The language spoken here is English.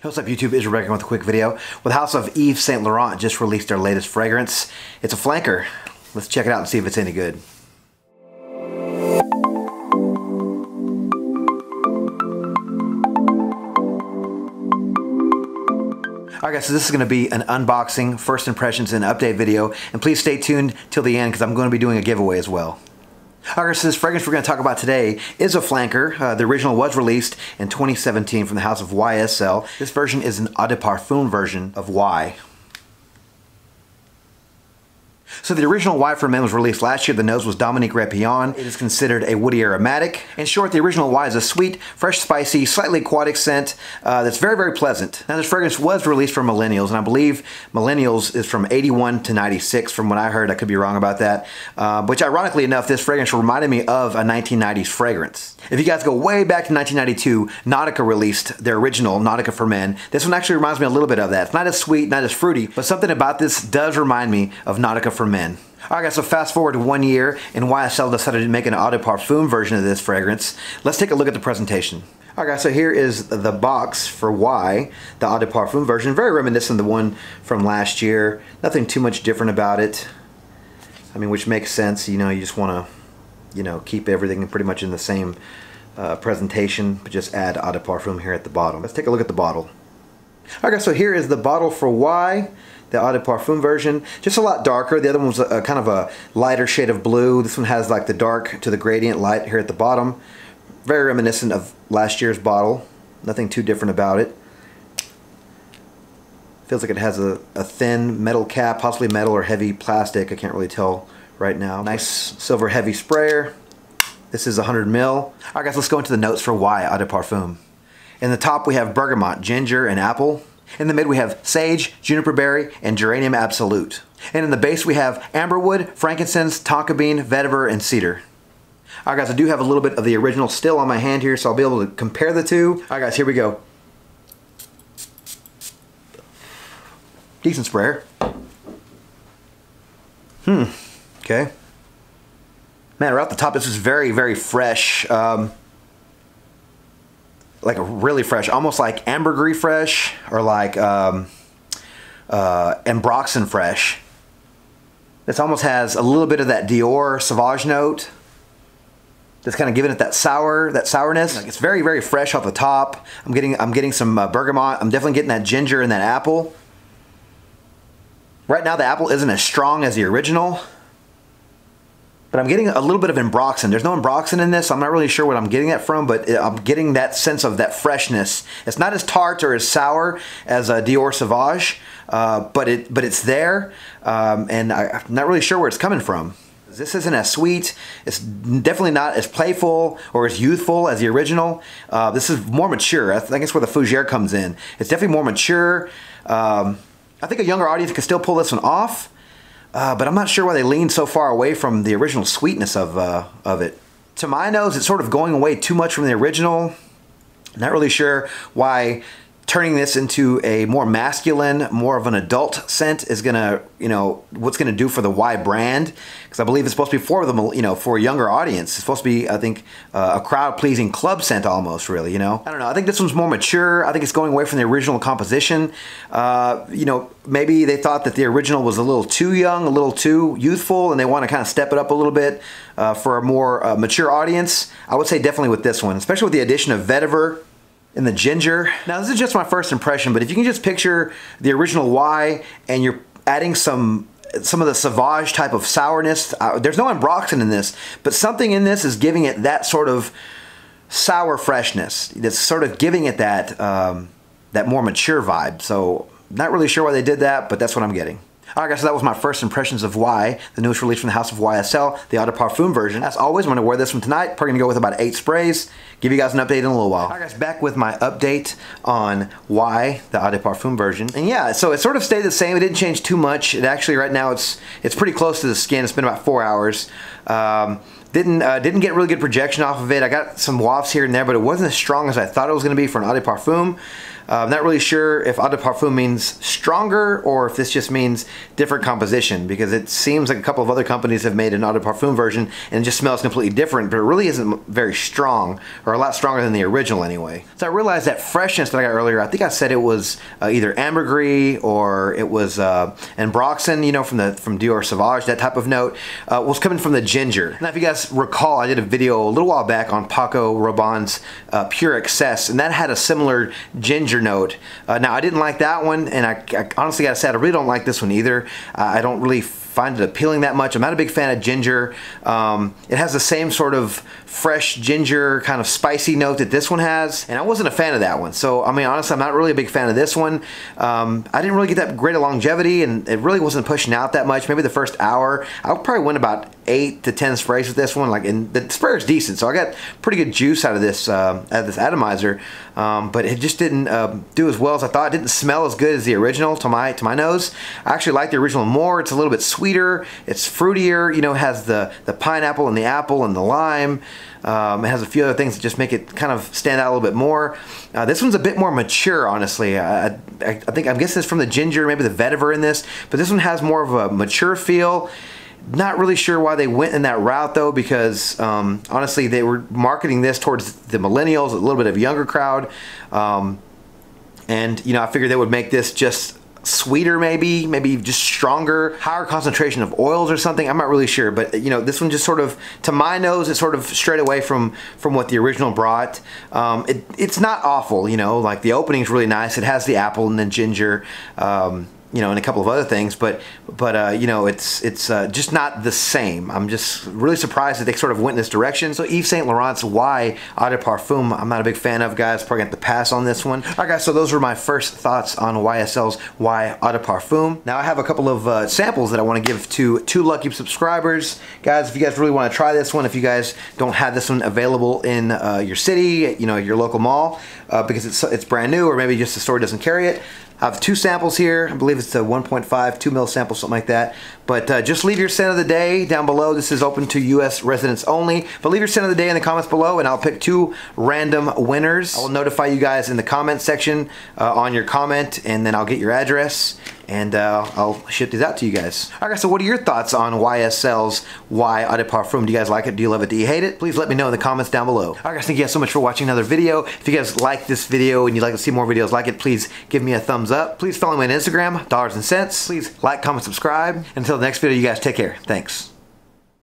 What's up YouTube, Israel Regan with a quick video. Well, the House of Yves Saint Laurent just released their latest fragrance. It's a flanker. Let's check it out and see if it's any good. Alright guys, so this is going to be an unboxing, first impressions, and update video. And please stay tuned till the end because I'm going to be doing a giveaway as well. Alright, so this fragrance we're going to talk about today is a flanker. The original was released in 2017 from the house of YSL. This version is an Eau de Parfum version of Y. So the original Y for Men was released last year. The nose was Dominique Rapillon. It is considered a woody aromatic. In short, the original Y is a sweet, fresh, spicy, slightly aquatic scent that's very, very pleasant. Now this fragrance was released for millennials, and I believe millennials is from 81 to 96 from what I heard. I could be wrong about that. Which ironically enough, this fragrance reminded me of a 1990s fragrance. If you guys go way back to 1992, Nautica released their original Nautica for Men. This one actually reminds me a little bit of that. It's not as sweet, not as fruity, but something about this does remind me of Nautica for Men. Alright guys, so fast forward to 1 year and YSL decided to make an Eau de Parfum version of this fragrance. Let's take a look at the presentation. Alright guys, so here is the box for Y, the Eau de Parfum version. Very reminiscent of the one from last year. Nothing too much different about it. I mean, which makes sense. You know, you just want to, you know, keep everything pretty much in the same presentation, but just add Eau de Parfum here at the bottom. Let's take a look at the bottle. Alright guys, so here is the bottle for Y, the Eau de Parfum version. Just a lot darker. The other one was a kind of a lighter shade of blue. This one has like the dark to the gradient light here at the bottom. Very reminiscent of last year's bottle. Nothing too different about it. Feels like it has a thin metal cap, possibly metal or heavy plastic. I can't really tell right now. Nice silver heavy sprayer. This is 100 ml. Alright guys, let's go into the notes for Y Eau de Parfum. In the top we have bergamot, ginger, and apple. In the mid we have sage, juniper berry, and geranium absolute. And in the base we have amberwood, frankincense, tonka bean, vetiver, and cedar. Alright guys, I do have a little bit of the original still on my hand here, so I'll be able to compare the two. Alright guys, here we go. Decent sprayer. Okay. Man, right off the top, this is very, very fresh. Like a really fresh, almost like ambergris fresh, or like ambroxan fresh. This almost has a little bit of that Dior Sauvage note. That's kind of giving it that sourness. Like it's very, very fresh off the top. I'm getting some bergamot. I'm definitely getting that ginger and that apple. Right now the apple isn't as strong as the original, but I'm getting a little bit of ambroxan. There's no ambroxan in this, so I'm not really sure what I'm getting that from, but I'm getting that sense of that freshness. It's not as tart or as sour as Dior Sauvage, but it's there, and I'm not really sure where it's coming from. This isn't as sweet. It's definitely not as playful or as youthful as the original. This is more mature. I think it's where the fougere comes in. It's definitely more mature. I think a younger audience can still pull this one off. But I'm not sure why they leaned so far away from the original sweetness of it. To my nose, it's sort of going away too much from the original. Not really sure why turning this into a more masculine, more of an adult scent is gonna, you know, what's gonna do for the Y brand. Because I believe it's supposed to be for the, you know, for a younger audience. It's supposed to be, I think, a crowd-pleasing club scent almost, really, you know. I don't know. I think this one's more mature. I think it's going away from the original composition. You know, maybe they thought that the original was a little too young, a little too youthful, and they want to kind of step it up a little bit for a more mature audience. I would say definitely with this one, especially with the addition of vetiver and the ginger. Now this is just my first impression, but if you can just picture the original Y and you're adding some of the Sauvage type of sourness, there's no ambroxan in this, but something in this is giving it that sort of sour freshness. That's sort of giving it that that more mature vibe. So not really sure why they did that, but that's what I'm getting. Alright guys, so that was my first impressions of Y, the newest release from the house of YSL, the Eau de Parfum version. As always, I'm going to wear this one tonight. Probably going to go with about 8 sprays. Give you guys an update in a little while. Alright guys, back with my update on Y, the Eau de Parfum version. And yeah, so it sort of stayed the same. It didn't change too much. It actually, right now, it's pretty close to the skin. It's been about 4 hours. Didn't get really good projection off of it. I got some wafts here and there, but it wasn't as strong as I thought it was going to be for an Eau de Parfum. I'm not really sure if Eau de Parfum means stronger or if this just means different composition, because it seems like a couple of other companies have made an Eau de Parfum version and it just smells completely different, but it really isn't very strong, or a lot stronger than the original anyway. So I realized that freshness that I got earlier, I think I said it was either ambergris or it was ambroxan, you know, from Dior Sauvage, that type of note, was coming from the ginger. Now if you guys recall, I did a video a little while back on Paco Rabanne's Pure Excess, and that had a similar ginger note. Now I didn't like that one, and I honestly gotta say I really don't like this one either. I don't really find it appealing that much. I'm not a big fan of ginger. It has the same sort of fresh ginger kind of spicy note that this one has, and I wasn't a fan of that one. So I mean, honestly, I'm not really a big fan of this one. I didn't really get that great a longevity, and it really wasn't pushing out that much. Maybe the first hour I probably went about 8 to 10 sprays with this one. Like, and the sprayer is decent, so I got pretty good juice out of this atomizer, but it just didn't do as well as I thought. It didn't smell as good as the original to my nose. I actually like the original more. It's a little bit sweeter, it's fruitier, you know, it has the pineapple and the apple and the lime. It has a few other things that just make it kind of stand out a little bit more. This one's a bit more mature, honestly. I'm guessing it's from the ginger, maybe the vetiver in this, but this one has more of a mature feel. Not really sure why they went in that route though, because honestly, they were marketing this towards the millennials, a little bit of a younger crowd, and you know, I figured they would make this just sweeter, maybe just stronger, higher concentration of oils or something. I'm not really sure, but you know, this one just sort of, to my nose, it's sort of straight away from what the original brought. It's not awful, you know, like the opening's really nice. It has the apple and the ginger, you know, and a couple of other things, but you know, it's just not the same. I'm just really surprised that they sort of went in this direction. So Yves Saint Laurent's Y Eau de Parfum, I'm not a big fan of, guys. Probably got to pass on this one. All right, guys, so those were my first thoughts on YSL's Y Eau de Parfum. Now I have a couple of samples that I want to give to 2 lucky subscribers. Guys, if you guys really want to try this one, if you guys don't have this one available in your city, you know, your local mall, because it's brand new, or maybe just the store doesn't carry it, I have 2 samples here. I believe it's a 1.5, 2 mil sample, something like that. But just leave your scent of the day down below. This is open to US residents only. But leave your scent of the day in the comments below, and I'll pick 2 random winners. I will notify you guys in the comment section on your comment, and then I'll get your address, and I'll ship these out to you guys. All right, guys, so what are your thoughts on YSL's Y Eau de Parfum? Do you guys like it? Do you love it? Do you hate it? Please let me know in the comments down below. All right, guys, thank you guys so much for watching another video. If you guys like this video and you'd like to see more videos like it, please give me a thumbs up. Please follow me on Instagram, Dollars and Cents. Please like, comment, subscribe. Until the next video, you guys take care. Thanks.